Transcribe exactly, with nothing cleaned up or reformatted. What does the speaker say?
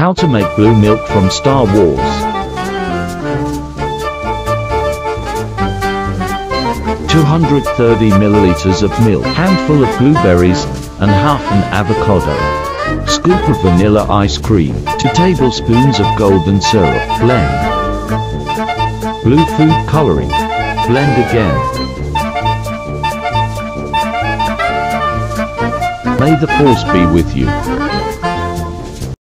How to make blue milk from Star Wars. two hundred thirty milliliters of milk, handful of blueberries, and half an avocado. Scoop of vanilla ice cream, two tablespoons of golden syrup. Blend. Blue food coloring. Blend again. May the force be with you.